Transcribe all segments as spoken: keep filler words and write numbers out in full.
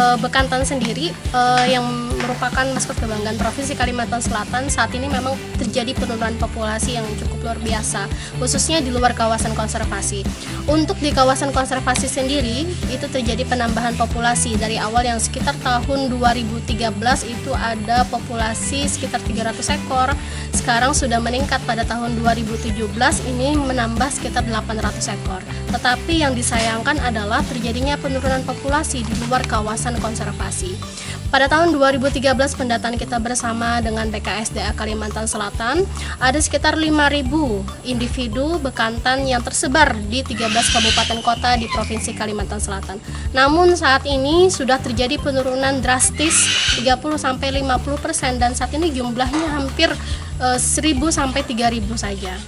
bekantan sendiri uh, yang merupakan maskot kebanggaan Provinsi Kalimantan Selatan, saat ini memang terjadi penurunan populasi yang cukup luar biasa, khususnya di luar kawasan konservasi. Untuk di kawasan konservasi sendiri, itu terjadi penambahan populasi dari awal yang sekitar tahun dua ribu tiga belas itu ada populasi sekitar tiga ratus ekor, sekarang sudah meningkat pada tahun dua ribu tujuh belas ini menambah sekitar delapan ratus ekor. Tetapi yang disayangkan adalah terjadinya penurunan populasi di luar kawasan konservasi. Pada tahun dua ribu tiga belas pendataan kita bersama dengan B K S D A Kalimantan Selatan, ada sekitar lima ribu individu bekantan yang tersebar di tiga belas kabupaten kota di Provinsi Kalimantan Selatan. Namun saat ini sudah terjadi penurunan drastis tiga puluh sampai lima puluh persen dan saat ini jumlahnya hampir eh, seribu sampai tiga ribu saja.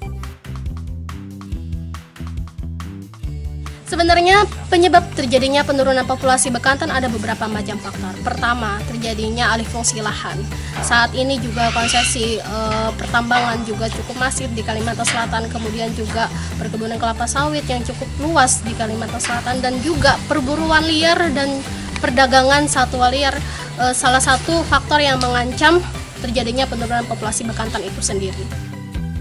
Sebenarnya penyebab terjadinya penurunan populasi bekantan ada beberapa macam faktor. Pertama, terjadinya alih fungsi lahan. Saat ini juga konsesi e, pertambangan juga cukup masif di Kalimantan Selatan, kemudian juga perkebunan kelapa sawit yang cukup luas di Kalimantan Selatan, dan juga perburuan liar dan perdagangan satwa liar. E, salah satu faktor yang mengancam terjadinya penurunan populasi bekantan itu sendiri.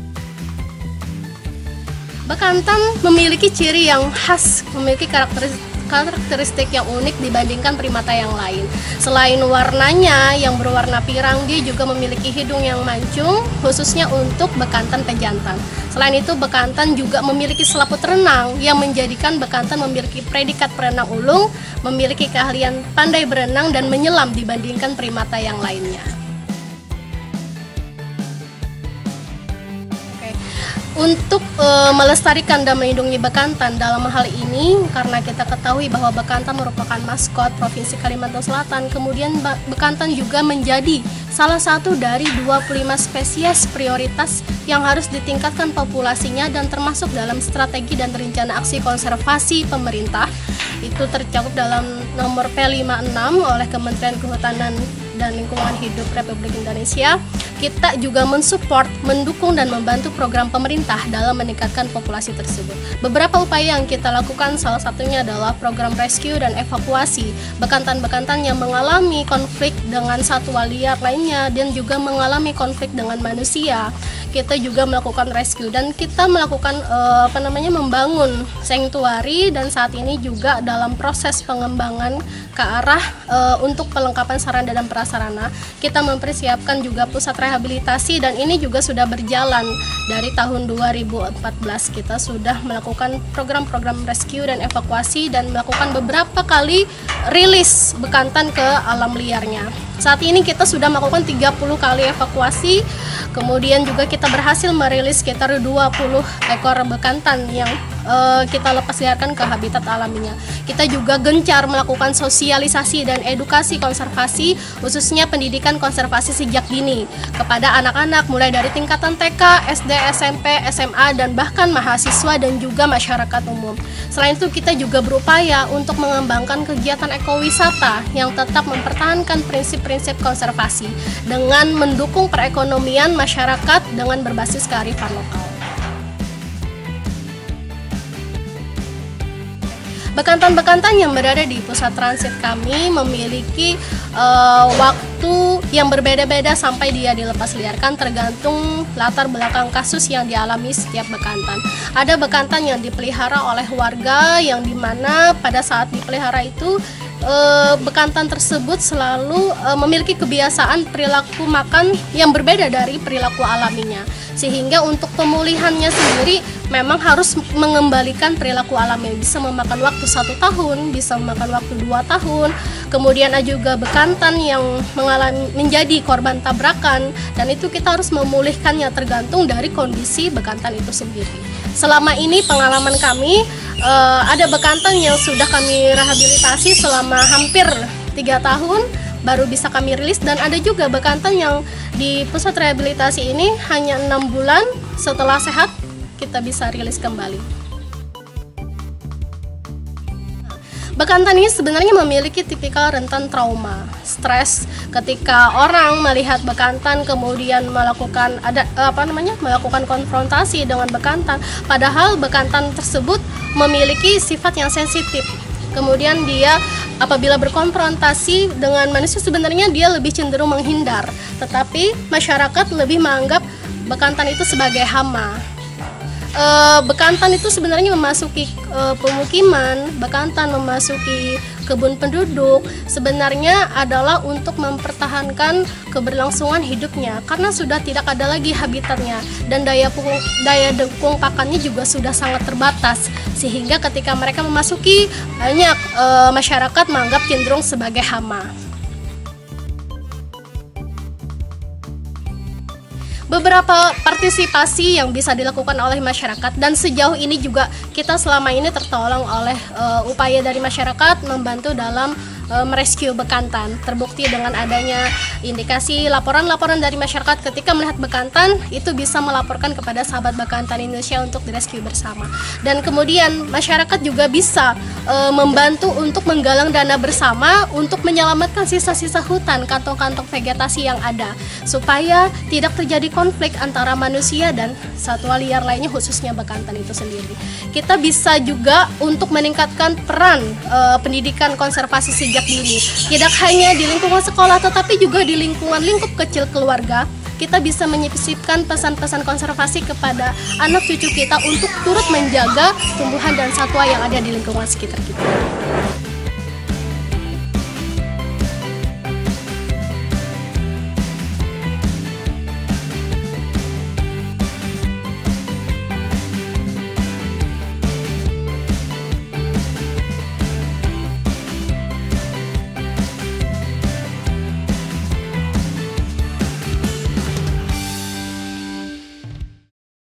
Bekantan memiliki ciri yang khas, memiliki karakteristik, karakteristik yang unik dibandingkan primata yang lain. Selain warnanya yang berwarna pirang, dia juga memiliki hidung yang mancung, khususnya untuk bekantan pejantan. Selain itu, bekantan juga memiliki selaput renang yang menjadikan bekantan memiliki predikat perenang ulung, memiliki keahlian pandai berenang dan menyelam dibandingkan primata yang lainnya. Untuk e, melestarikan dan melindungi bekantan dalam hal ini, karena kita ketahui bahwa bekantan merupakan maskot Provinsi Kalimantan Selatan, kemudian bekantan juga menjadi salah satu dari dua puluh lima spesies prioritas yang harus ditingkatkan populasinya dan termasuk dalam strategi dan rencana aksi konservasi pemerintah. Itu tercakup dalam nomor P lima puluh enam oleh Kementerian Kehutanan dan Lingkungan Hidup Republik Indonesia. Kita juga mensupport, mendukung dan membantu program pemerintah dalam meningkatkan populasi tersebut. Beberapa upaya yang kita lakukan salah satunya adalah program rescue dan evakuasi bekantan-bekantan yang mengalami konflik dengan satwa liar lainnya dan juga mengalami konflik dengan manusia. Kita juga melakukan rescue dan kita melakukan eh, apa namanya membangun sanctuary, dan saat ini juga dalam proses pengembangan ke arah eh, untuk pelengkapan sarana dan prasarana. Kita mempersiapkan juga pusat rehabilitasi dan ini juga sudah berjalan dari tahun dua ribu empat belas. Kita sudah melakukan program-program rescue dan evakuasi dan melakukan beberapa kali rilis bekantan ke alam liarnya. Saat ini kita sudah melakukan tiga puluh kali evakuasi, kemudian juga kita berhasil merilis sekitar dua puluh ekor bekantan yang uh, kita lepas liarkan ke habitat alaminya. Kita juga gencar melakukan sosialisasi dan edukasi konservasi, khususnya pendidikan konservasi sejak dini kepada anak-anak mulai dari tingkatan T K, S D, S M P, S M A, dan bahkan mahasiswa dan juga masyarakat umum. Selain itu, kita juga berupaya untuk mengembangkan kegiatan ekowisata yang tetap mempertahankan prinsip-prinsip konservasi dengan mendukung perekonomian masyarakat dengan berbasis kearifan lokal. Bekantan-bekantan yang berada di pusat transit kami memiliki uh, waktu yang berbeda-beda sampai dia dilepas liarkan, tergantung latar belakang kasus yang dialami setiap bekantan. Ada bekantan yang dipelihara oleh warga yang dimana pada saat dipelihara itu Uh, bekantan tersebut selalu uh, memiliki kebiasaan perilaku makan yang berbeda dari perilaku alaminya, sehingga untuk pemulihannya sendiri memang harus mengembalikan perilaku alami. Bisa memakan waktu satu tahun, bisa memakan waktu dua tahun. Kemudian ada juga bekantan yang mengalami menjadi korban tabrakan, dan itu kita harus memulihkannya tergantung dari kondisi bekantan itu sendiri. Selama ini pengalaman kami, uh, ada bekantan yang sudah kami rehabilitasi selama hampir tiga tahun baru bisa kami rilis, dan ada juga bekantan yang di pusat rehabilitasi ini hanya enam bulan setelah sehat kita bisa rilis kembali. Bekantan ini sebenarnya memiliki tipikal rentan trauma, stres ketika orang melihat bekantan kemudian melakukan ada apa namanya melakukan konfrontasi dengan bekantan, padahal bekantan tersebut memiliki sifat yang sensitif. Kemudian dia apabila berkonfrontasi dengan manusia sebenarnya dia lebih cenderung menghindar, tetapi masyarakat lebih menganggap bekantan itu sebagai hama. E, bekantan itu sebenarnya memasuki e, pemukiman, bekantan memasuki kebun penduduk sebenarnya adalah untuk mempertahankan keberlangsungan hidupnya karena sudah tidak ada lagi habitatnya dan daya punggung, daya dukung pakannya juga sudah sangat terbatas sehingga ketika mereka memasuki banyak e, masyarakat menganggap cenderung sebagai hama. Beberapa partisipasi yang bisa dilakukan oleh masyarakat dan sejauh ini juga kita selama ini tertolong oleh uh, upaya dari masyarakat membantu dalam uh, merescue bekantan. Terbukti dengan adanya indikasi laporan-laporan dari masyarakat ketika melihat bekantan itu bisa melaporkan kepada sahabat bekantan Indonesia untuk direscue bersama. Dan kemudian masyarakat juga bisa uh, membantu untuk menggalang dana bersama untuk menyelamatkan sisa-sisa hutan, kantong-kantong vegetasi yang ada supaya tidak terjadi konflik antara manusia dan satwa liar lainnya khususnya bekantan itu sendiri. Kita bisa juga untuk meningkatkan peran e, pendidikan konservasi sejak dini. Tidak hanya di lingkungan sekolah tetapi juga di lingkungan lingkup kecil keluarga. Kita bisa menyisipkan pesan-pesan konservasi kepada anak cucu kita untuk turut menjaga tumbuhan dan satwa yang ada di lingkungan sekitar kita.